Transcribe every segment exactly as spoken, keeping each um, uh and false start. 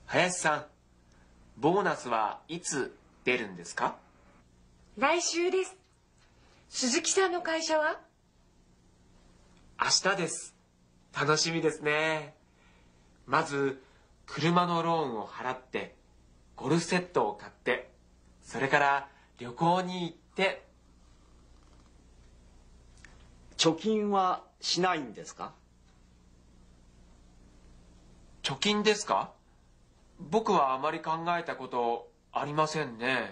林さん、ボーナスはいつ出るんですか？ 来週です。鈴木さんの会社は？ 明日です。楽しみですね。まず、車のローンを払って、ゴルフセットを買って、それから旅行に行って。 貯金はしないんですか？ 貯金ですか？僕はあまり考えたことありませんね。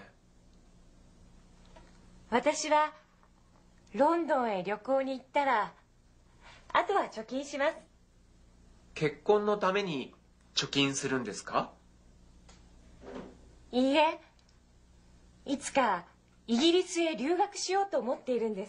私はロンドンへ旅行に行ったら、あとは貯金します。 結婚のために貯金するんですか？ いいえ、いつかイギリスへ留学しようと思っているんです。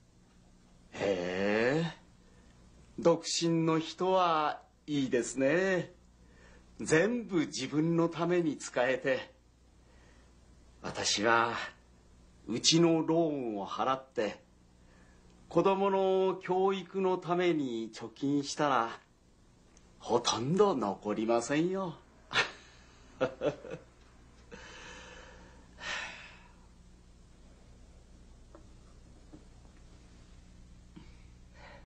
へえ、独身の人はいいですね。全部自分のために使えて。私はうちのローンを払って子供の教育のために貯金したらほとんど残りませんよ。